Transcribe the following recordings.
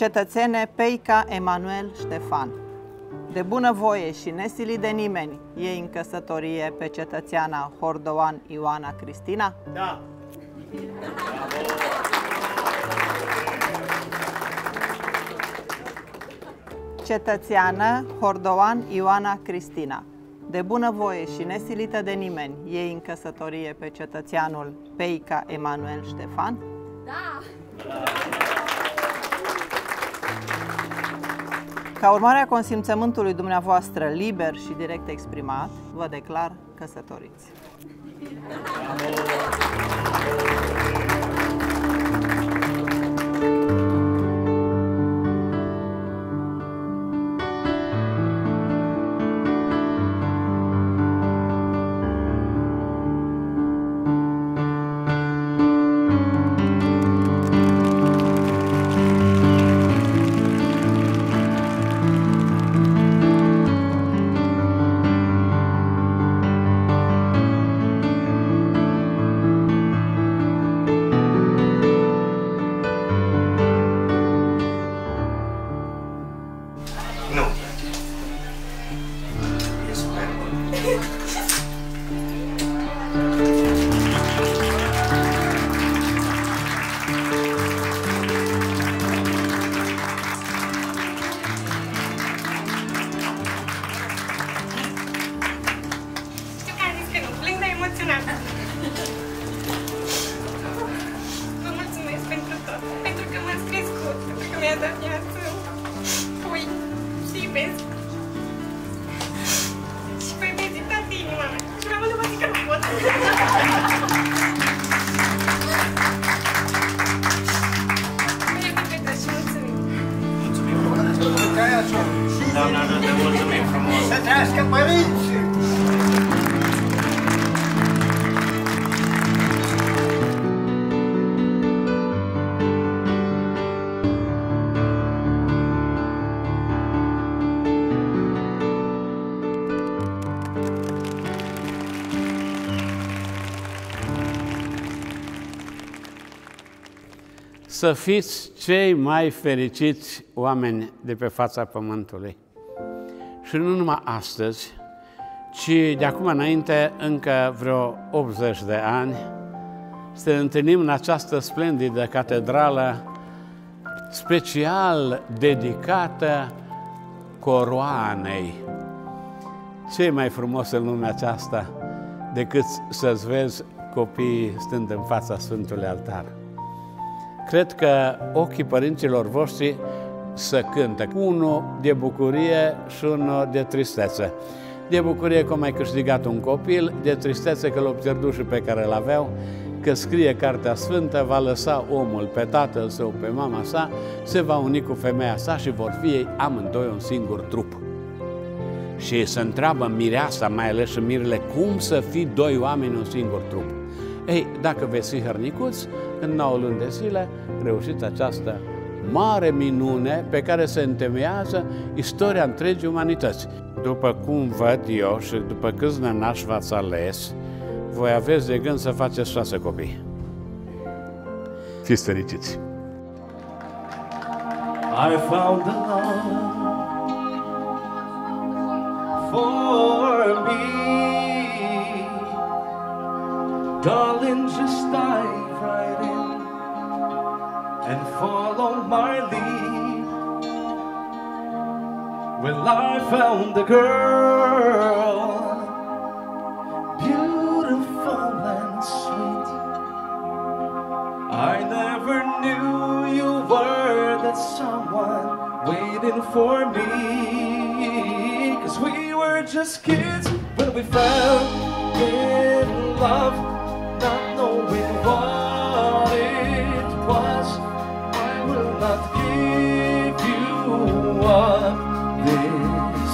Cetățene Peica Emanuel Ștefan, de bunăvoie și nesilit de nimeni, iei în căsătorie pe cetățeana Hordoan Ioana Cristina? Da. Cetățeană Hordoan Ioana Cristina, de bunăvoie și nesilită de nimeni, iei în căsătorie pe cetățeanul Peica Emanuel Ștefan? Da. Ca urmare a consimțământului dumneavoastră liber și direct exprimat, vă declar căsătoriți. Vă mulțumesc pentru tot, pentru că m-ați crescut, pentru că mi-a dat viață, pui și iubesc. Și voi vizitat inima mea și mi-am văzut că nu pot. Mulțumim frumos. Doamna, ne mulțumim frumos. Să trăiască părinții! Să fiți cei mai fericiți oameni de pe fața Pământului. Și nu numai astăzi, ci de acum înainte încă vreo 80 de ani, să ne întâlnim în această splendidă catedrală special dedicată coroanei. Ce mai frumos în lumea aceasta decât să-ți vezi copiii stând în fața Sfântului Altar. Cred că ochii părinților voștri să cântă. Unul de bucurie și unul de tristețe. De bucurie că au mai câștigat un copil, de tristețe că l-au pierdut și pe care l-aveau, că scrie Cartea Sfântă, va lăsa omul pe tatăl său, pe mama sa, se va uni cu femeia sa și vor fi ei amândoi un singur trup. Și se întreabă mireasa, mai ales și mirele, cum să fii doi oameni un singur trup? Ei, dacă veți fi hărnicuți, în 9 luni de zile reușiți această mare minune pe care se întemeiază istoria întregii umanități. După cum văd eu și după câți nănași v-ați ales, voi aveți de gând să faceți 6 copii. Fiți fericiți! I found the love for me. Darling, just dive right in and follow my lead. Well, I found a girl, beautiful and sweet. I never knew you were that someone waiting for me. 'Cause we were just kids when we fell in love, not knowing what it was. I will not give you up this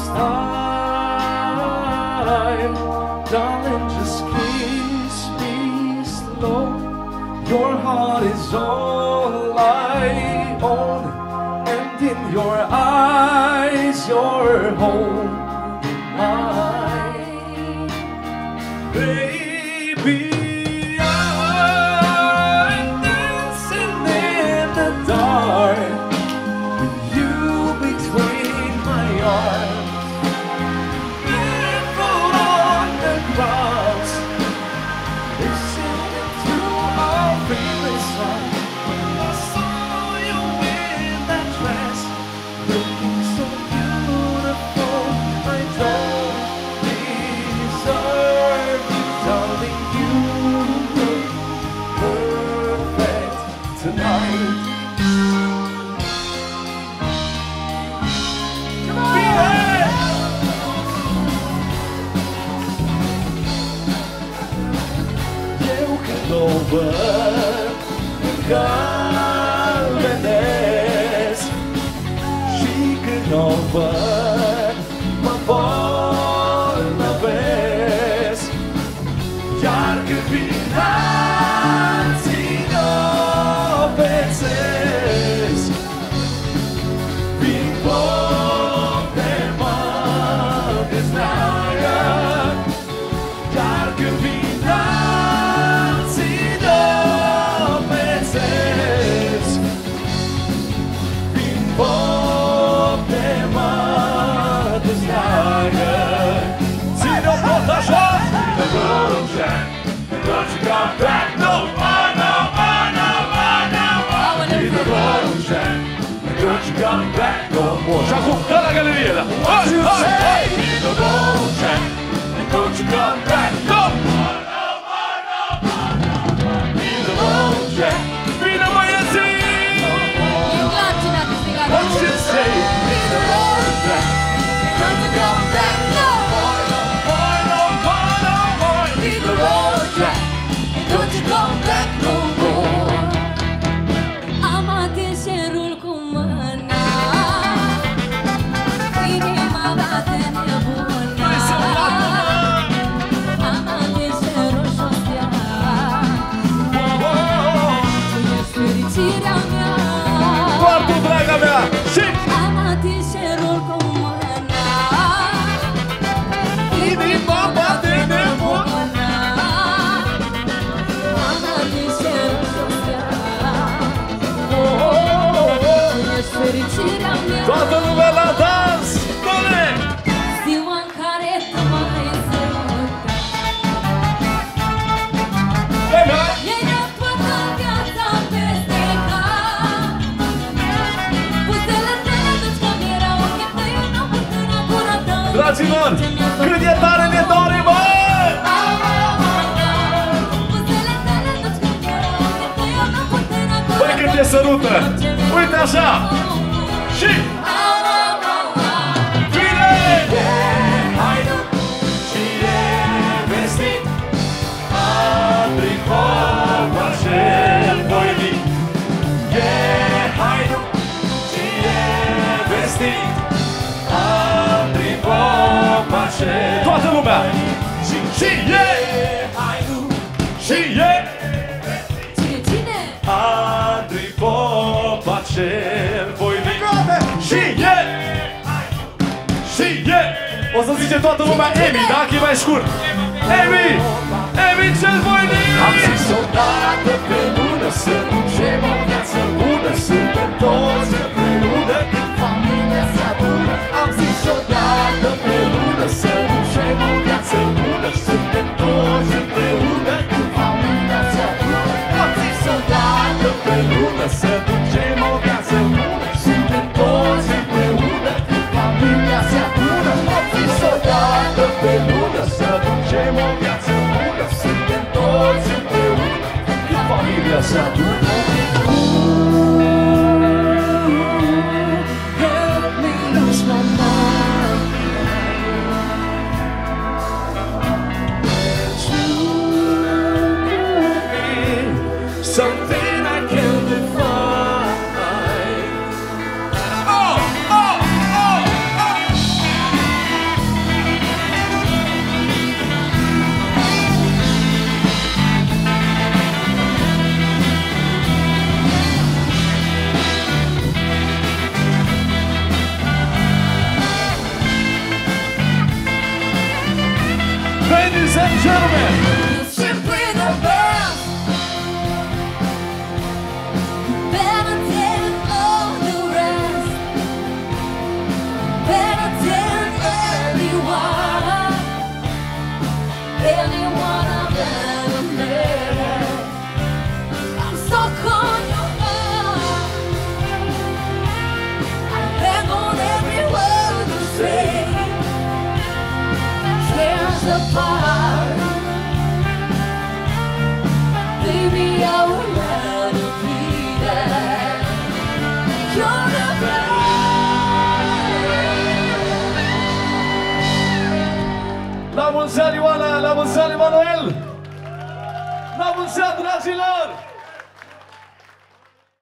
time. Darling, just kiss me slow. Your heart is all I own, and in your eyes, you're holding mine. Baby, I'm dancing in the dark văd, galbenesc. Și când o văd, mă bolnăvesc. Iar când vin alții n-o pețesc, vin poate mă dezleagă. Iar când vin alții n-o pețesc, vin poate mă dezleagă. Ține-o pot așa! Don't you come back no more, no more, no more, no more. Leave the road, Jack. Don't you come back no more. Și acum, dă la galerie, da. Leave the road, Jack. Don't you come back no more, no more, no more, no more. Leave the road, Jack. Bine, băieții! What you say? Leave the road, Jack. Don't you come back no more, no more, no more, no more. Leave the road, Jack. Don't you come back no more. Am atins cerul cu mâna, inima bate nebună. Am atins cerul și-o stea, tu ești fericirea mea. Doar tu, draga mea! Și Am atins cerul cu mâna, inima bate nebună. fericirea mea. Toată lumea la dans! Dole! Ziua în care tu m-ai sărutat, mi-ai dat toată viața peste cap. Buzele tale atunci când erau ochii tăi, n-au putut gura ta. Dragilor, cât e tare ne dore, bă! Buzele tale atunci când erau ochii tăi, n-au putut gura ta. Băi, cât te sărută! Uite așa! Și vine! E haidut și e vestit, Andricov acel voinic. E haidut și e vestit, Andricov acel. Toată lumea! Și e haidut și e Cine? Andricov acel voinic. Și e o să zice toată lumea Emi, dacă e mai scurt. Emi cel voinic. Am zis odată pe lună să ducem o viață bună, suntem toți împreună când familia se adună. Am zis odată pe lună să ducem o viață bună, suntem toți împreună când familia se adună. Am zis odată pe lună să ducem o viață bună, suntem toți împreună când familia se adună. Am zis odată pe lună să ducem o viață bună, suntem toți împreună când familia se adună. Help me lose my mind. Something I can't define. Oh, oh, oh, oh. Ladies and gentlemen, Simply the best, better than all the rest, better than anyone I've ever met. I'm stuck on your mind, I hang on every word you say. Tears apart, baby, I would rather be there. You're the best. La mulți ani, Ioana! La mulți ani, Emanuel! La mulți ani, dragilor!